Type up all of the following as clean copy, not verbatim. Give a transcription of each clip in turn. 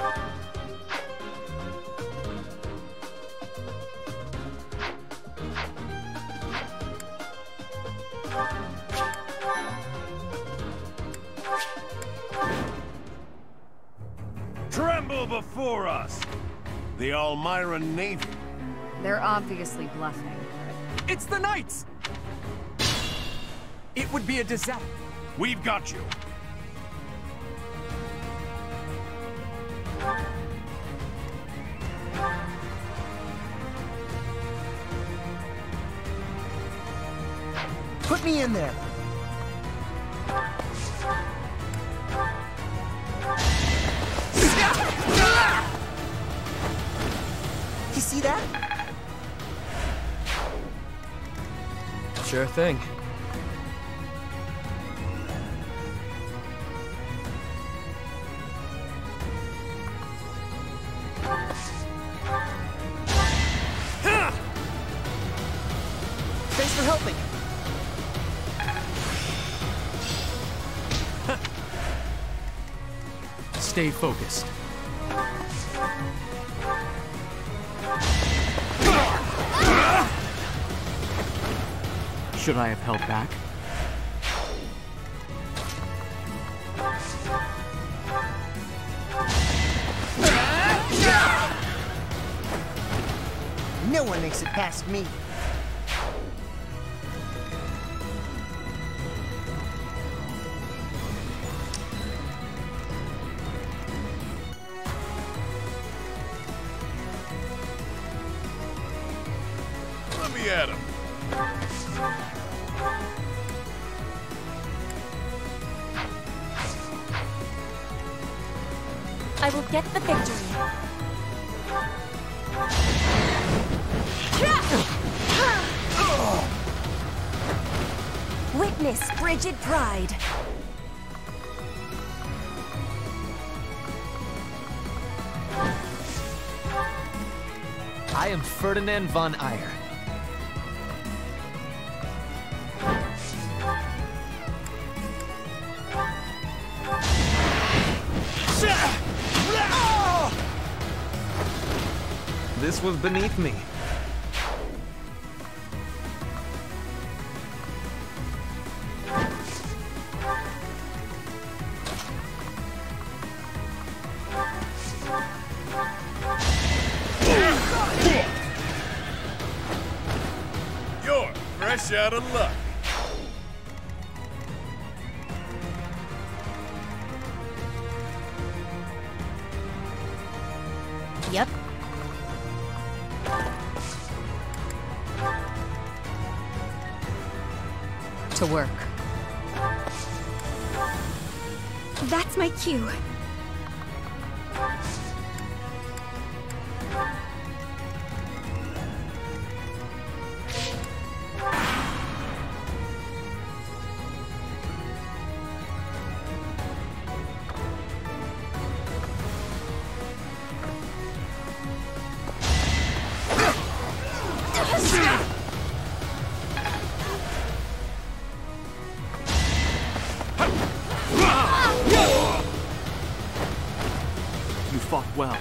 Tremble before us! The Almyran Navy. They're obviously bluffing. It's the Knights! It would be a disaster. We've got you. Put me in there. You see that? Sure thing. Thanks for helping. Stay focused. Should I have held back? No one makes it past me. Let me at him. I will get the victory. Witness frigid pride. I am Ferdinand von Eyre. This was beneath me. You're fresh out of luck. Yep. To work. That's my cue. You fought well.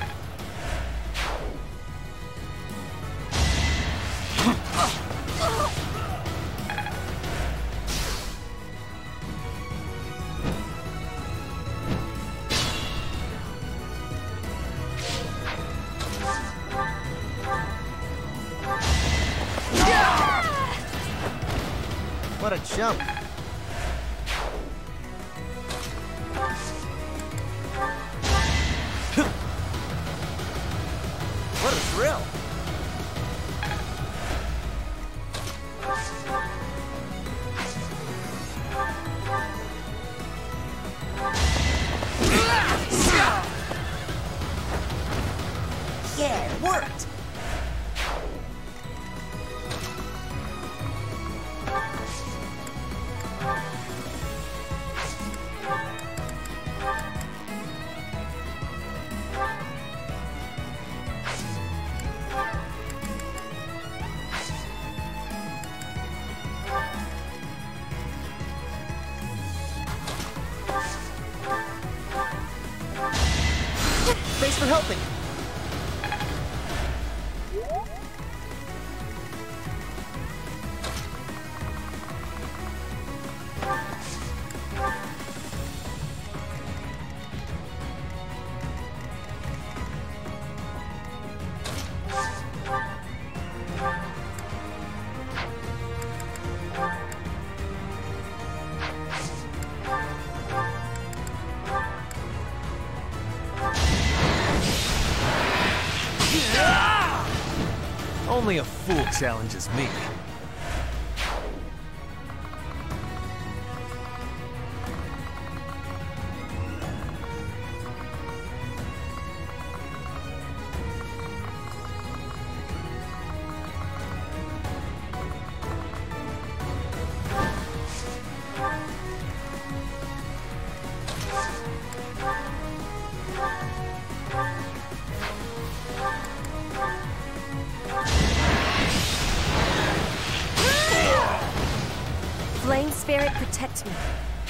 What a jump. What a thrill. Yeah, it worked. Thanks for helping. Only a fool challenges me. Flame Spirit, protect me.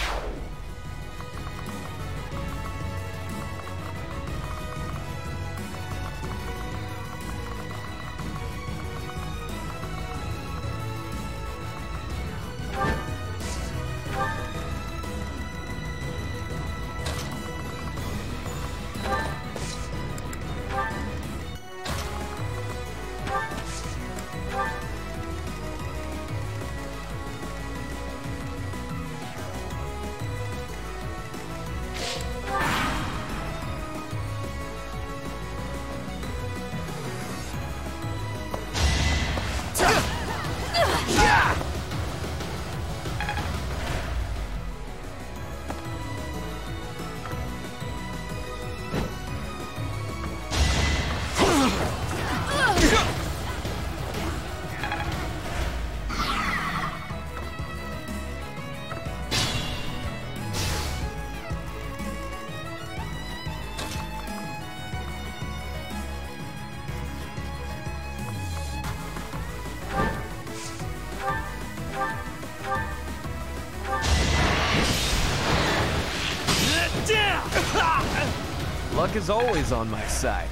Luck is always on my side.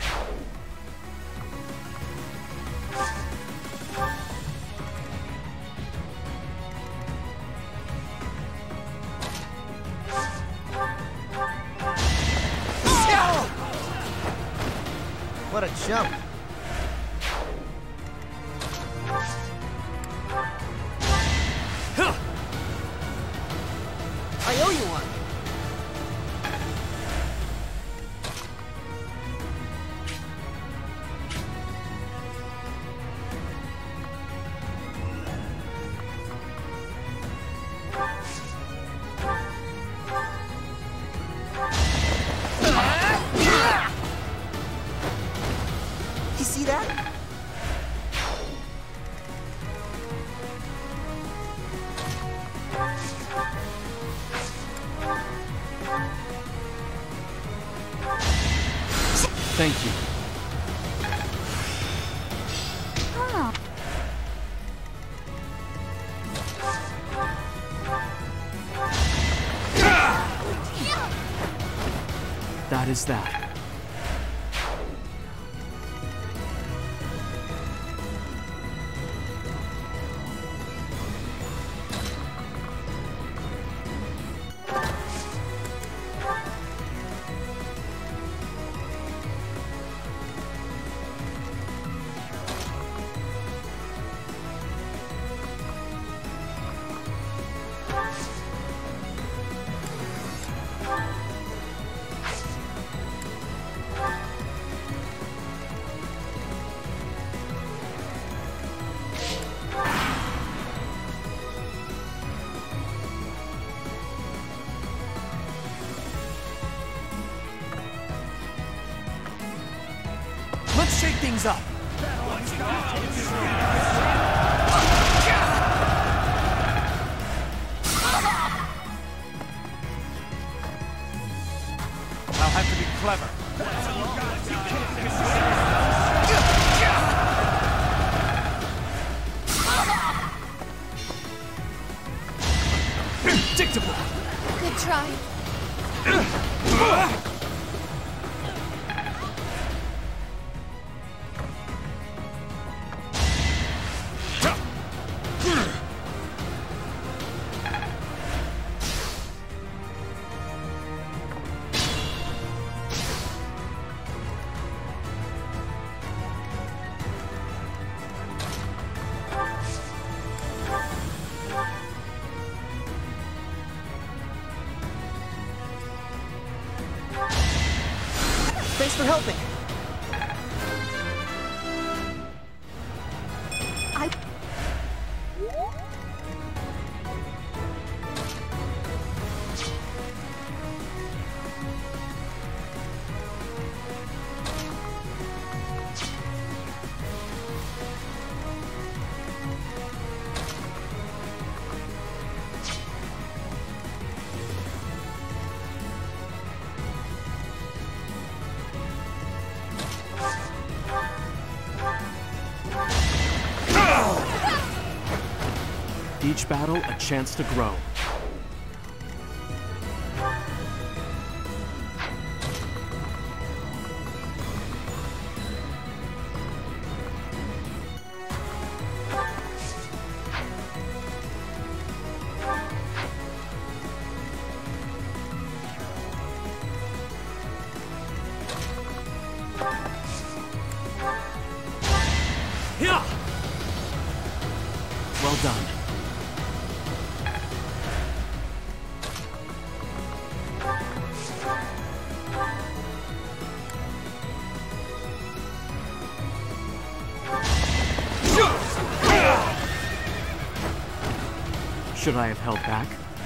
What a jump. I owe you one. You see that? Thank you. Oh. That is that. Let's shake things up. I'll have to be clever. Predictable. Good try. helping. Each battle, a chance to grow. Well done. Should I have held back?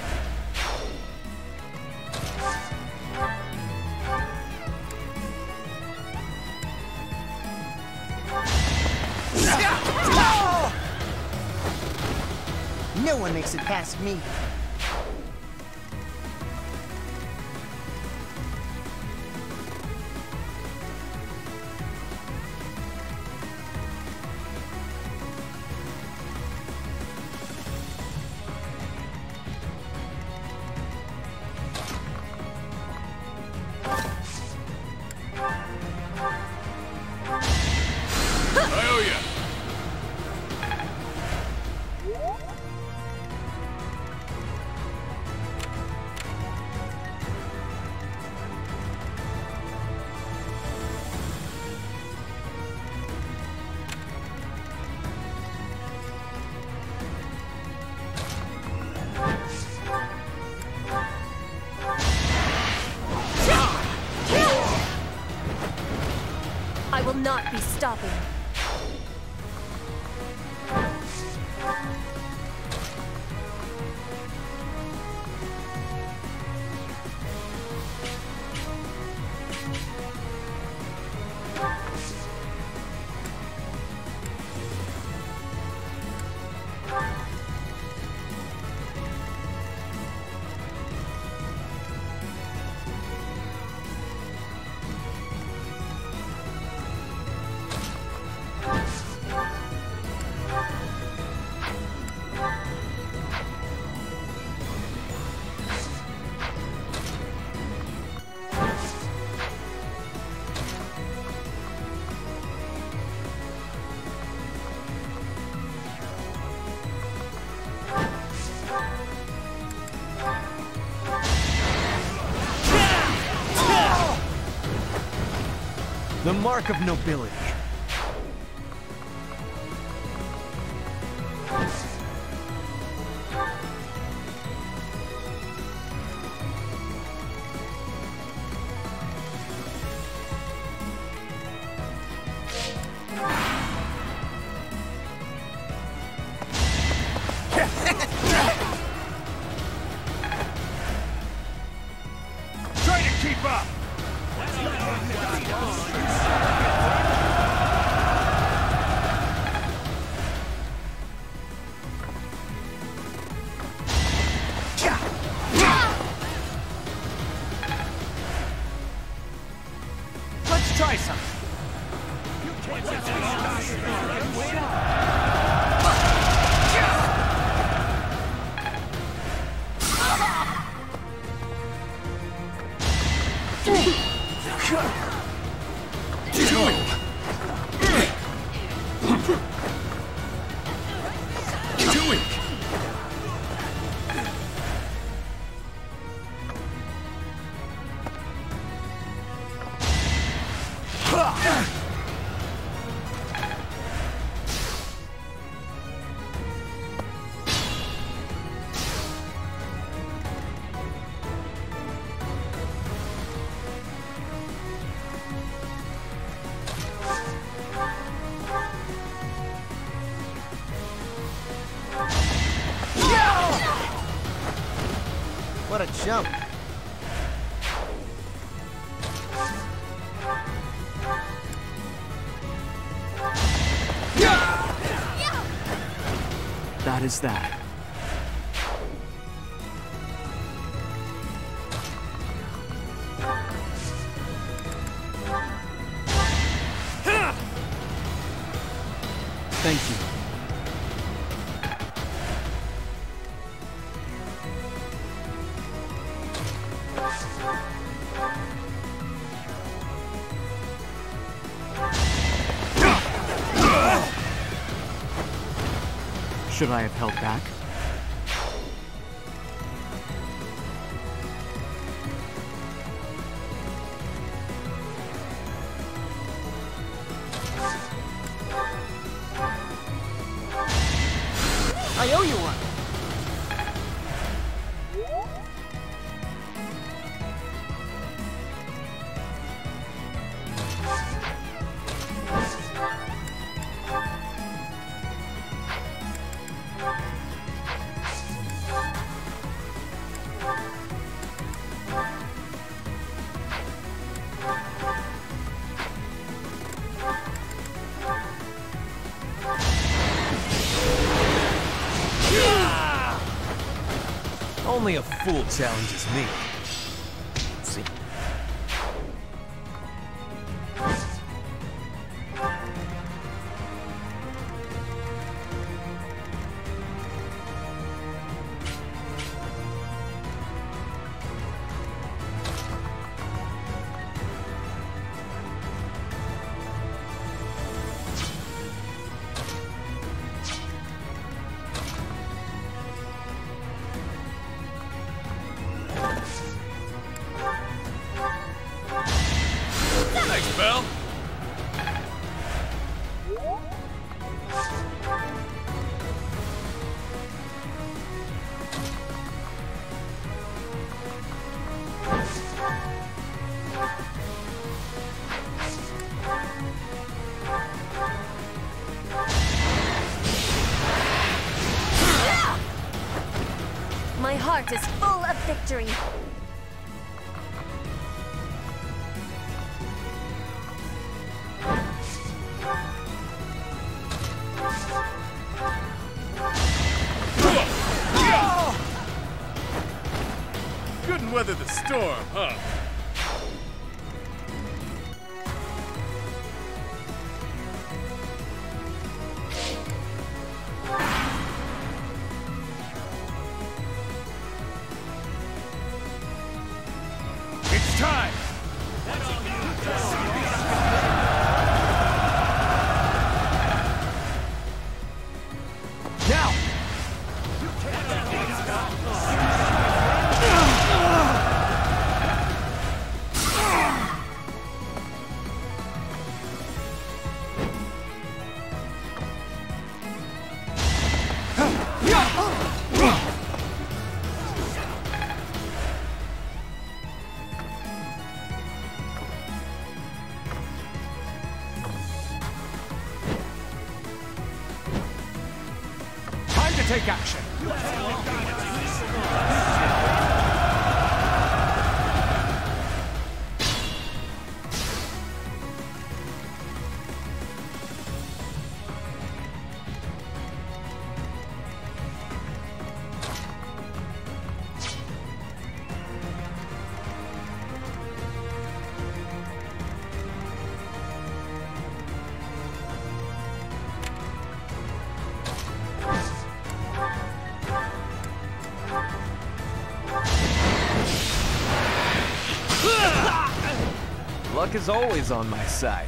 No one makes it past me. I will not be stopping. The mark of nobility. Try to keep up! Let's try some. a jump. That is that. Thank you. Should I have held back? I owe you one. Only a fool challenges me. Let's see. Thanks, Belle. My heart is full of victory. Couldn't weather the storm, huh? It's time! Now! Time to take action. Luck is always on my side.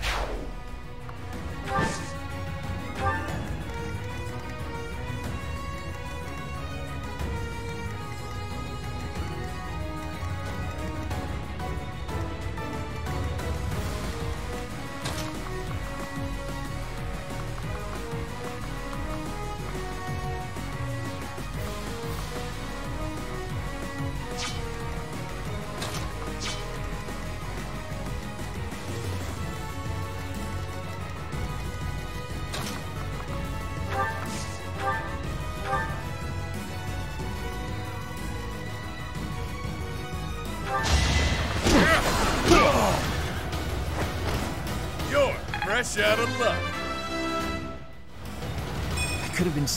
Fresh out of luck. I could have been.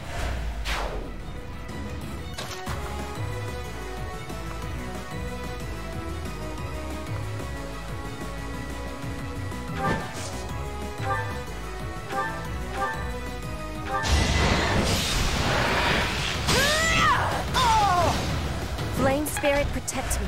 Flame spirit, protect me.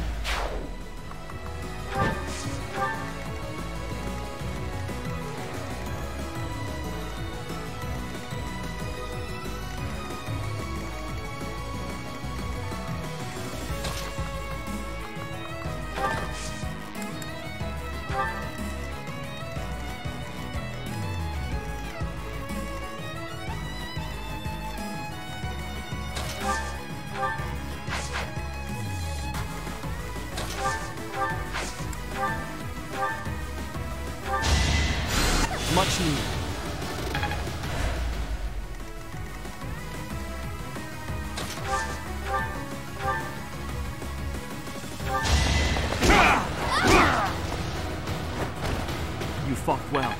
Much needed. You fought well.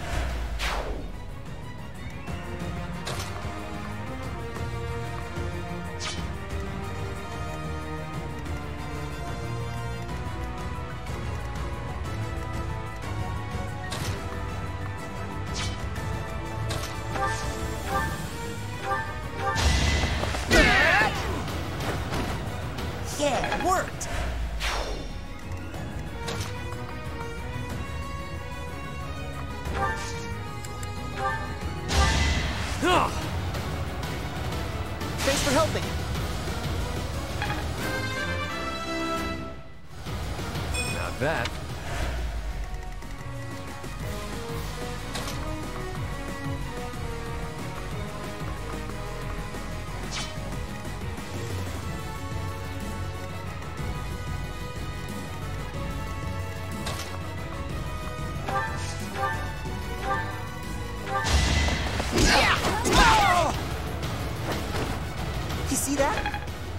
Yeah, it worked! Thanks for helping. Now that... You see that?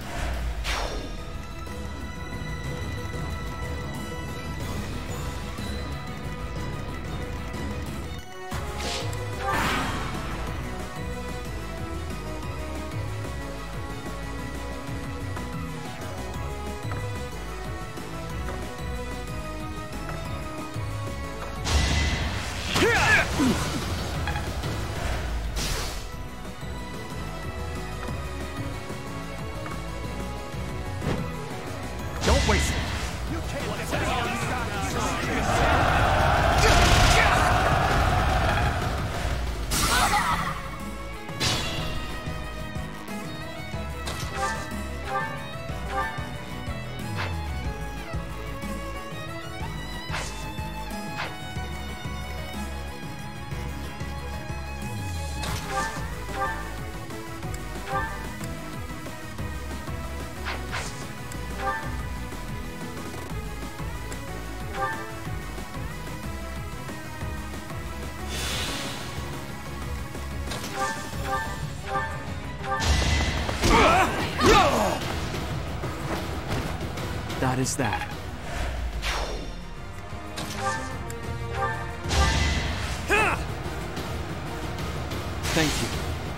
Don't waste it. That is that. Thank you.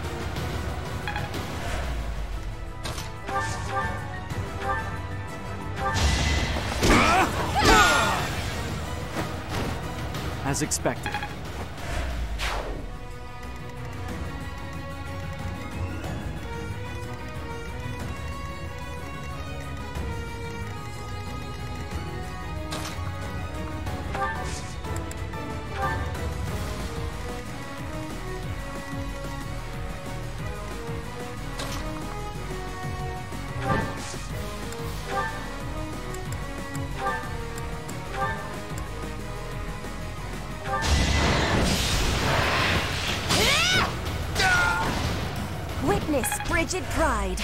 As expected. Witness frigid pride.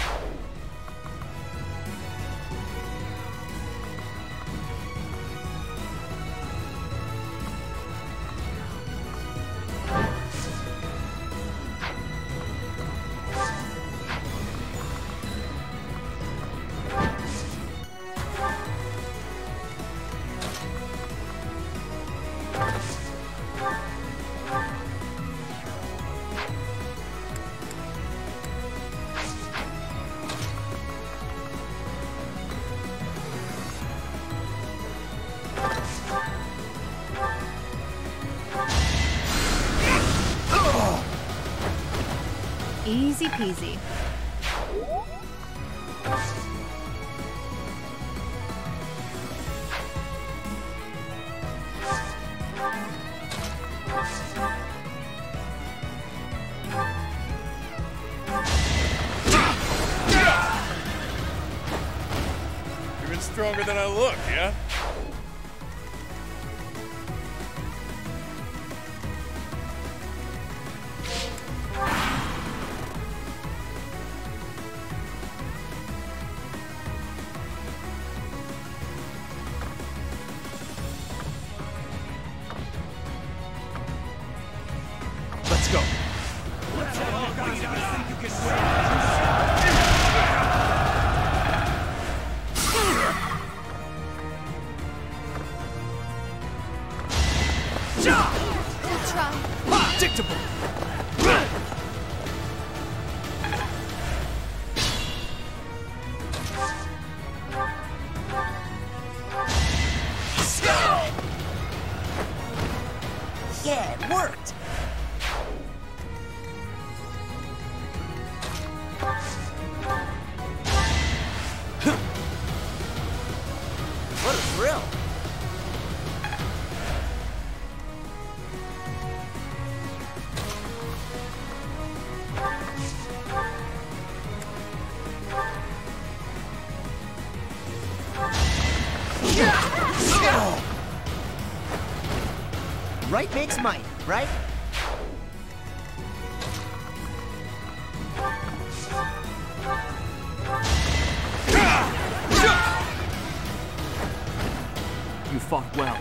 Easy peasy. Even stronger than I look, yeah? Let's go. Good try. Predictable. Yeah, it worked. What a thrill. Right makes might, right? You fought well.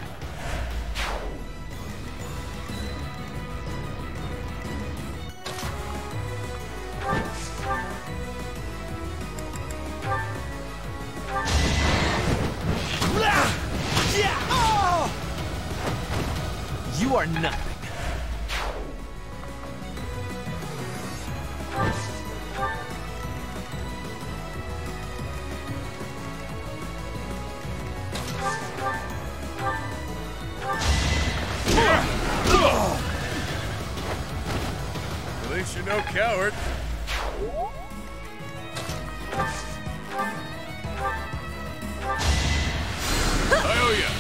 You are nothing. At least you're no coward. I owe ya.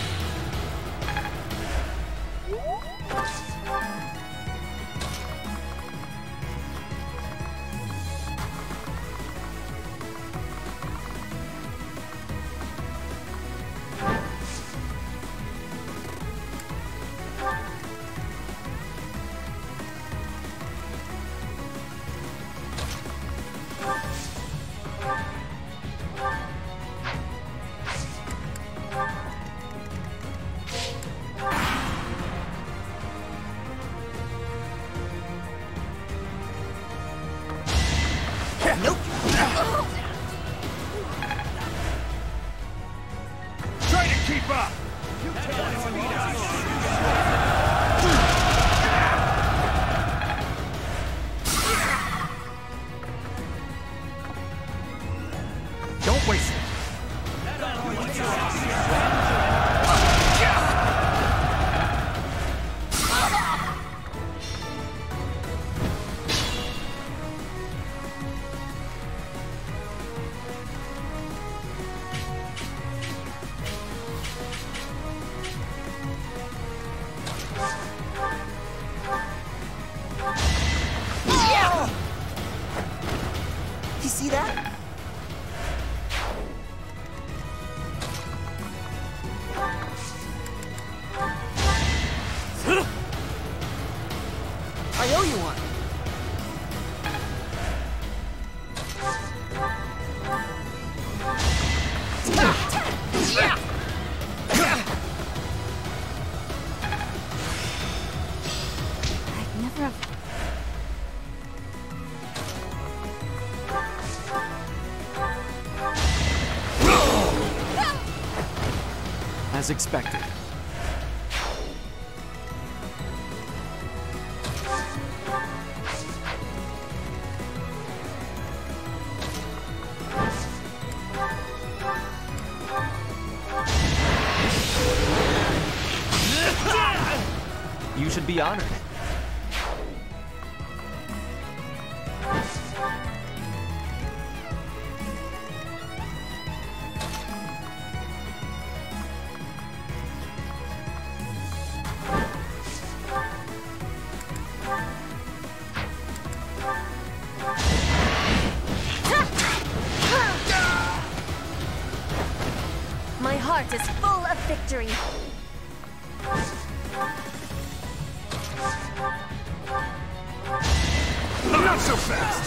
Nope. Try to keep up! Don't waste it. You see that? I owe you one. I'd never have... As expected. You should be honored. victory. Not so fast!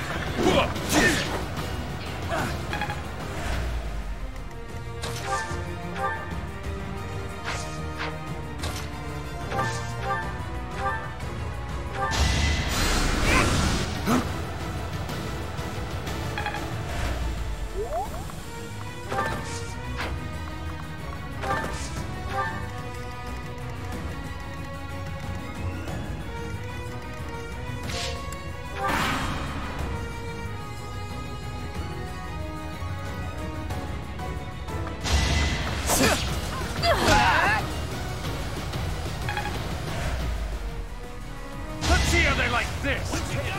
Let's see how they like this!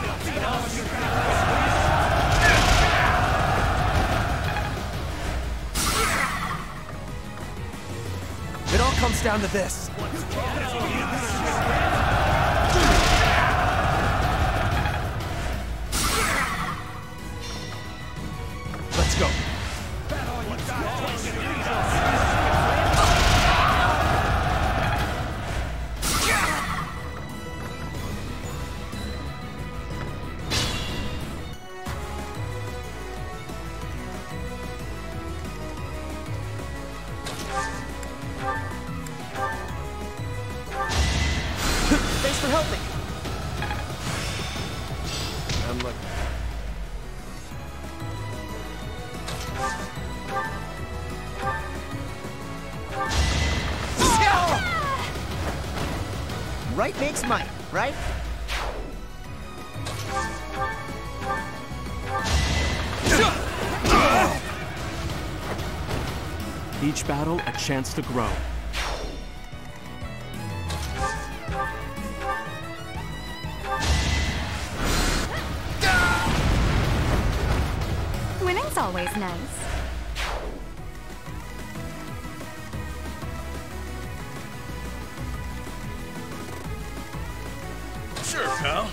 It all comes down to this. Let's go. Thanks for helping. I'm looking. Right makes might, right? Each battle, a chance to grow. Winning's always nice. Sure, pal.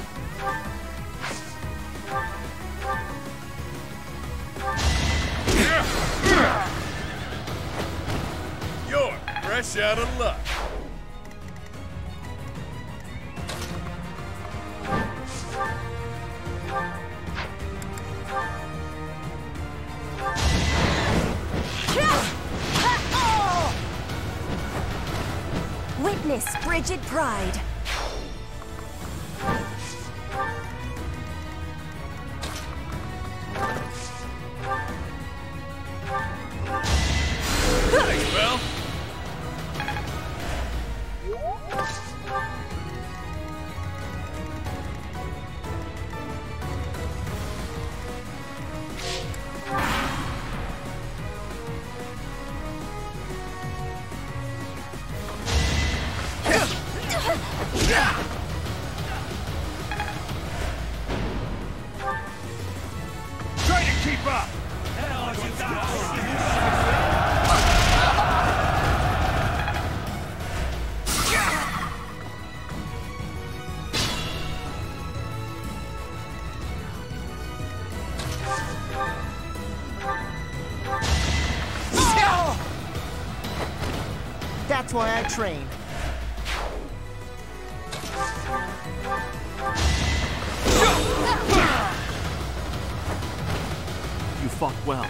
You're fresh out of luck. Witness frigid pride. Thanks, pal. Try to keep up! That's why I train. You fought well.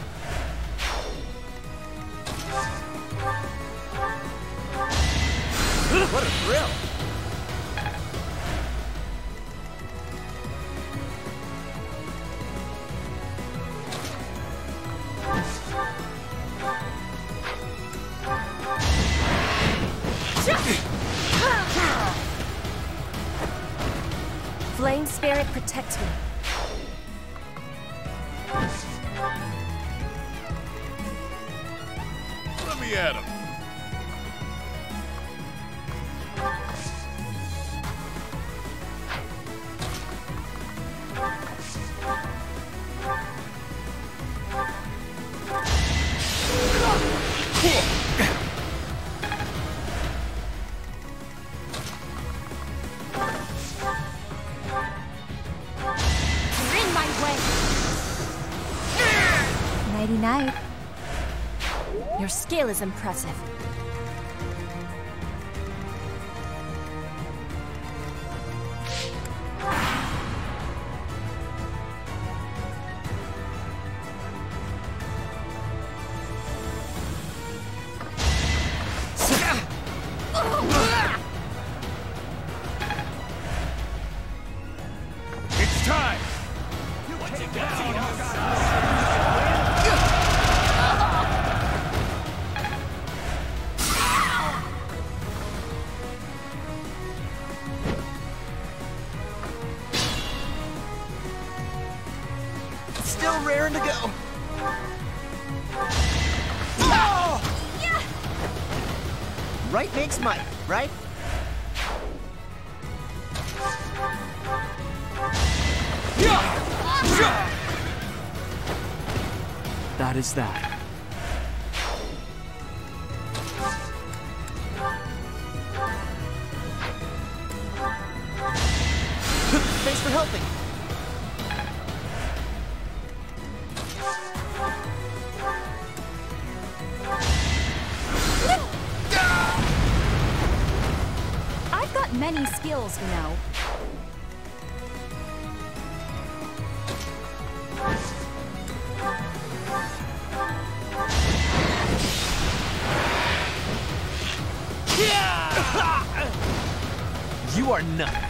What a thrill! Flame spirit protect me. Let me at him. You're in my way. Nighty night. Your Your skill is impressive. It's time! Still raring to go. Right makes might, right? That is that. Thanks for helping. I've got many skills, you know. You are nothing.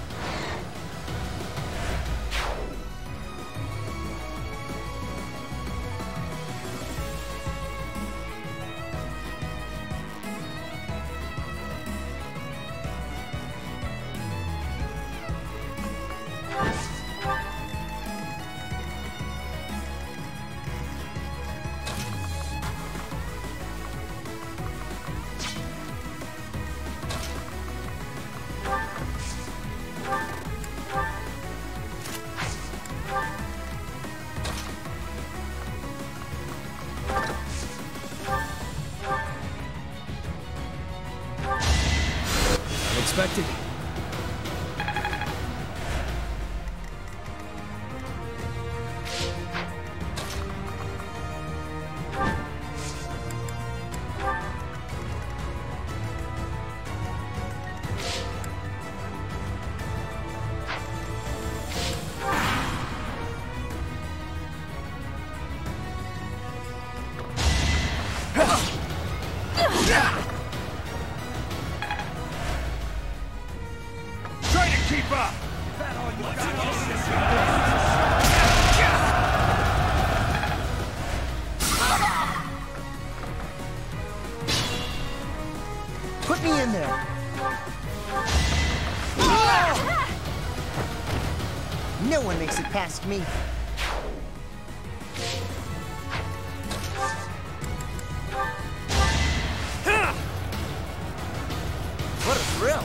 Unexpected. Try to keep up! Put me in there. No one makes it past me. What a thrill.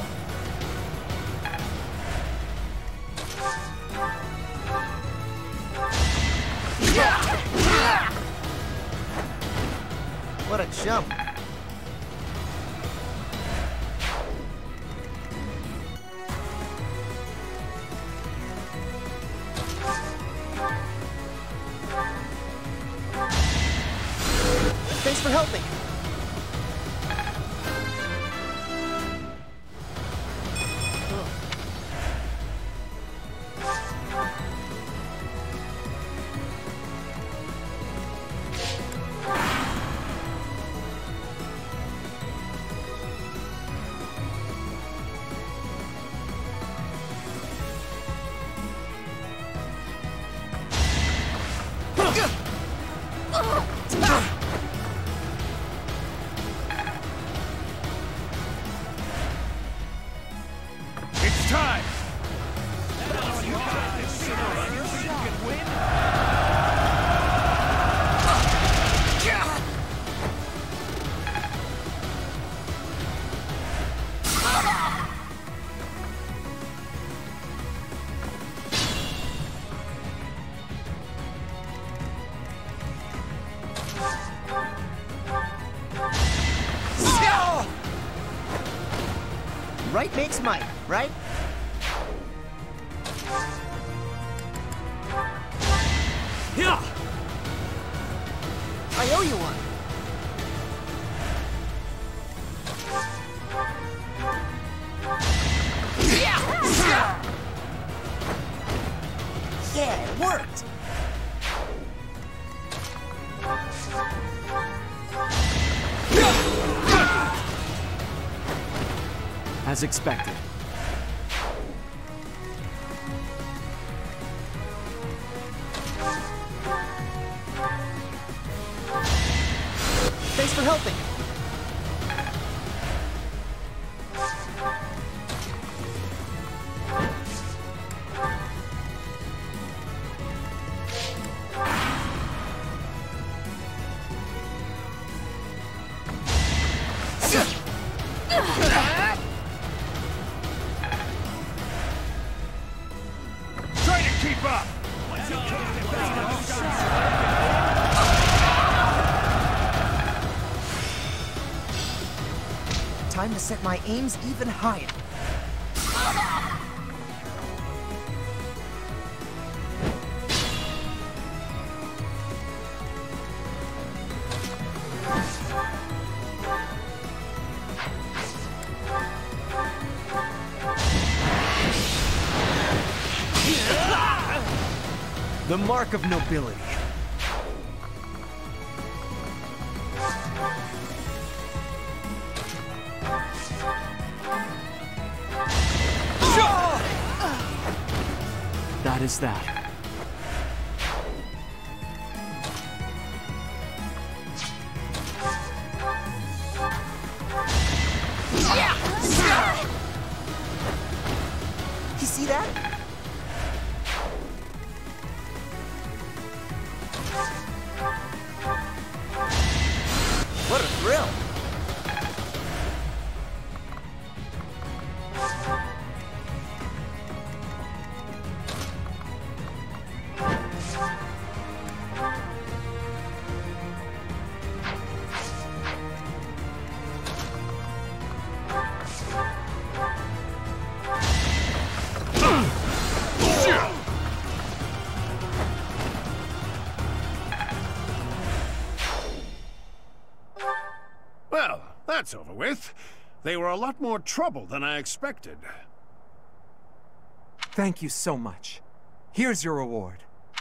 What a jump. Thanks for helping. It's time! Right makes might, right? Yeah. I owe you one. Yeah, it worked! As expected. Thanks for helping. Try to keep up! Time to set my aims even higher. The mark of nobility. That is that. You see that? What a thrill! Well, that's over with. They were a lot more trouble than I expected. Thank you so much. Here's your reward.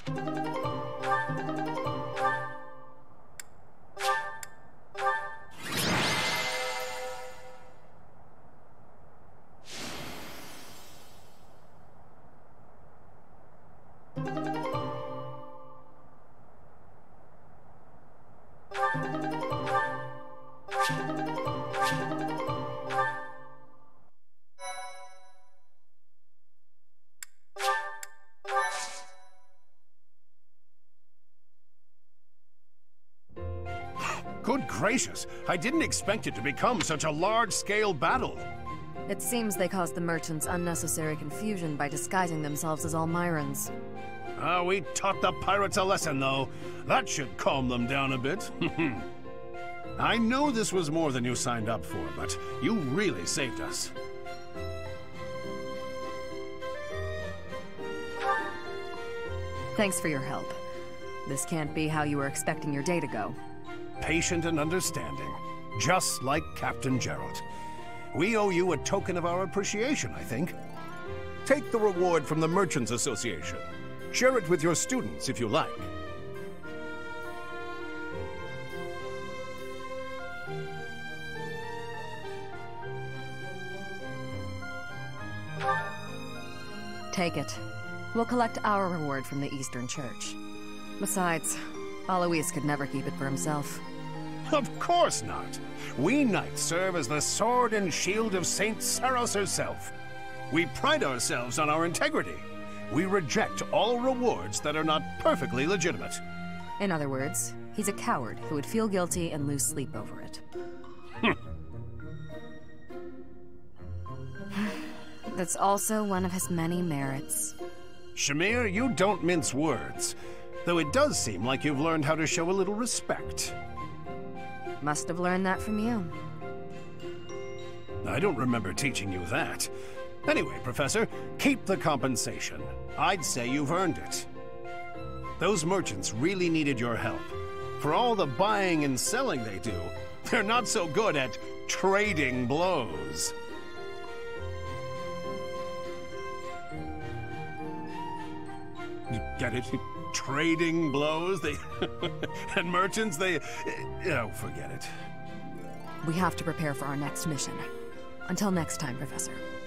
Good gracious, I didn't expect it to become such a large-scale battle. It seems they caused the merchants unnecessary confusion by disguising themselves as Almirans. We taught the pirates a lesson, though. That should calm them down a bit. I know this was more than you signed up for, but you really saved us. Thanks for your help. This can't be how you were expecting your day to go. Patient and understanding, just like Captain Gerald. We owe you a token of our appreciation, I think. Take the reward from the Merchants Association. Share it with your students if you like. Take it. We'll collect our reward from the Eastern Church. Besides, Alois could never keep it for himself. Of course not. We knights serve as the sword and shield of Saint Saros herself. We pride ourselves on our integrity. We reject all rewards that are not perfectly legitimate. In other words, he's a coward who would feel guilty and lose sleep over it. That's also one of his many merits. Shamir, you don't mince words. Though it does seem like you've learned how to show a little respect. Must have learned that from you. I don't remember teaching you that. Anyway, Professor, keep the compensation. I'd say you've earned it. Those merchants really needed your help. For all the buying and selling they do, they're not so good at trading blows. You get it? Trading blows? They... and merchants, they... Oh, forget it. We have to prepare for our next mission. Until next time, Professor.